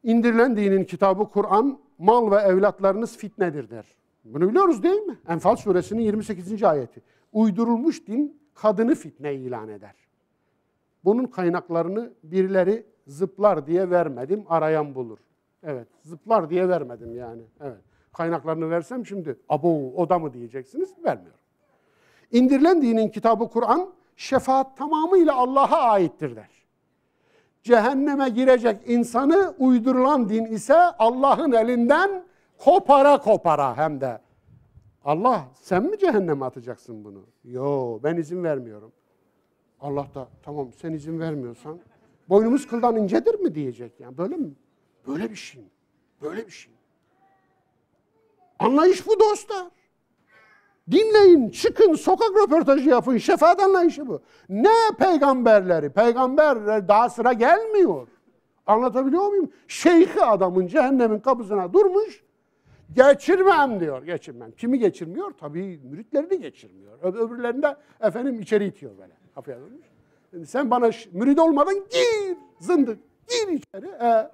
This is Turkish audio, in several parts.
İndirilen dinin kitabı Kur'an, mal ve evlatlarınız fitnedir der. Bunu biliyoruz değil mi? Enfal suresinin 28. ayeti. Uydurulmuş din kadını fitne ilan eder. Bunun kaynaklarını birileri zıplar diye vermedim, arayan bulur. Evet, zıplar diye vermedim yani. Evet. Kaynaklarını versem şimdi, abo o da mı diyeceksiniz? Vermiyorum. İndirilen dinin kitabı Kur'an, şefaat tamamıyla Allah'a aittir der. Cehenneme girecek insanı uydurulan din ise Allah'ın elinden kopara kopara hem de. Allah sen mi cehenneme atacaksın bunu? Yo ben izin vermiyorum. Allah da tamam sen izin vermiyorsan boynumuz kıldan incedir mi diyecek yani böyle mi? Böyle bir şey mi? Böyle bir şey mi? Anlayış bu dostlar. Dinleyin, çıkın, sokak röportajı yapın. Şefaat anlayışı bu. Ne peygamberleri? Peygamber daha sıra gelmiyor. Anlatabiliyor muyum? Şeyhi adamın cehennemin kapısına durmuş. Geçirmem diyor. Geçirmem. Kimi geçirmiyor? Tabii müritlerini geçirmiyor. Öbürlerini de efendim içeri itiyor böyle. Kapıya durmuş. Sen bana mürid olmadan gir. Zındık. Gir içeri.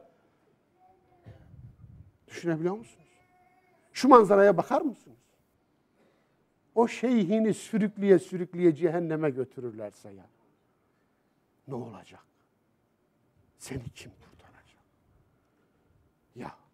Düşünebiliyor musunuz? Şu manzaraya bakar mısınız? O şeyhini sürükleye sürükleye cehenneme götürürlerse ya. Ne olacak? Seni kim kurtaracak? Ya.